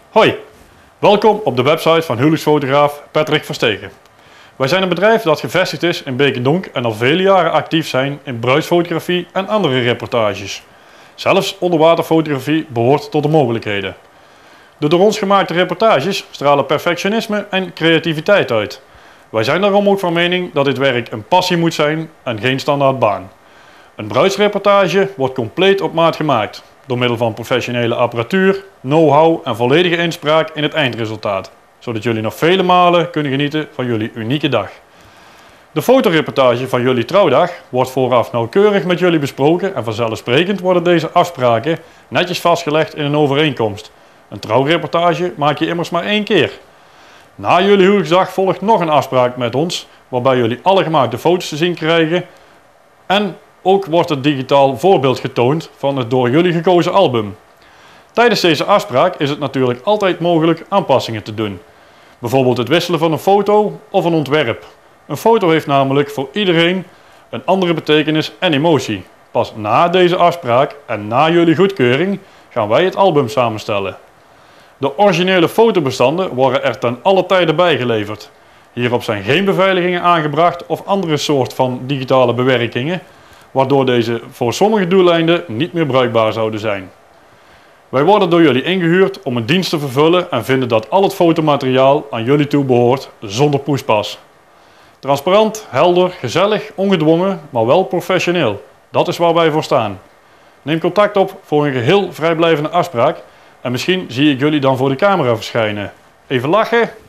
Hoi, welkom op de website van huwelijksfotograaf Patrick Verstegen. Wij zijn een bedrijf dat gevestigd is in Beek-en-Donk en al vele jaren actief zijn in bruidsfotografie en andere reportages. Zelfs onderwaterfotografie behoort tot de mogelijkheden. De door ons gemaakte reportages stralen perfectionisme en creativiteit uit. Wij zijn daarom ook van mening dat dit werk een passie moet zijn en geen standaard baan. Een bruidsreportage wordt compleet op maat gemaakt, door middel van professionele apparatuur, know-how en volledige inspraak in het eindresultaat, zodat jullie nog vele malen kunnen genieten van jullie unieke dag. De fotoreportage van jullie trouwdag wordt vooraf nauwkeurig met jullie besproken en vanzelfsprekend worden deze afspraken netjes vastgelegd in een overeenkomst. Een trouwreportage maak je immers maar één keer. Na jullie huwelijksdag volgt nog een afspraak met ons, waarbij jullie alle gemaakte foto's te zien krijgen en ook wordt het digitaal voorbeeld getoond van het door jullie gekozen album. Tijdens deze afspraak is het natuurlijk altijd mogelijk aanpassingen te doen. Bijvoorbeeld het wisselen van een foto of een ontwerp. Een foto heeft namelijk voor iedereen een andere betekenis en emotie. Pas na deze afspraak en na jullie goedkeuring gaan wij het album samenstellen. De originele fotobestanden worden er ten alle tijde bijgeleverd. Hierop zijn geen beveiligingen aangebracht of andere soort van digitale bewerkingen, waardoor deze voor sommige doeleinden niet meer bruikbaar zouden zijn. Wij worden door jullie ingehuurd om een dienst te vervullen en vinden dat al het fotomateriaal aan jullie toe behoort zonder poespas. Transparant, helder, gezellig, ongedwongen, maar wel professioneel. Dat is waar wij voor staan. Neem contact op voor een geheel vrijblijvende afspraak en misschien zie ik jullie dan voor de camera verschijnen. Even lachen!